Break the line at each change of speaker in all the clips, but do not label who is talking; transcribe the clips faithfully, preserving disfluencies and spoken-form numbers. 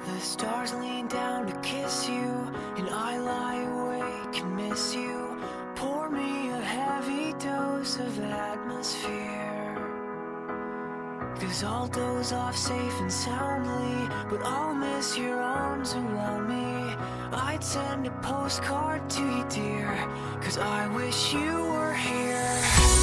The stars lean down to kiss you, and I lie awake and miss you. Pour me a heavy dose of atmosphere, 'cause I'll doze off safe and soundly, but I'll miss your arms around me. I'd send a postcard to you, dear, 'cause I wish you were here.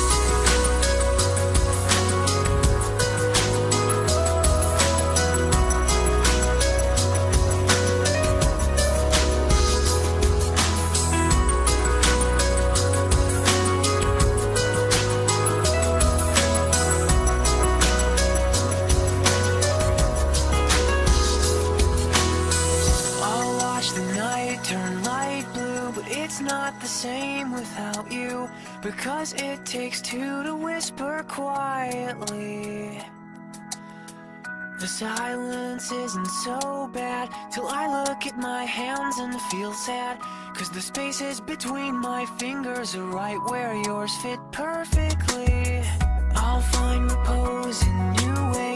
Turn light blue, but it's not the same without you, because it takes two to whisper quietly. The silence isn't so bad till I look at my hands and feel sad, 'cause the spaces between my fingers are right where yours fit perfectly. I'll find repose in new ways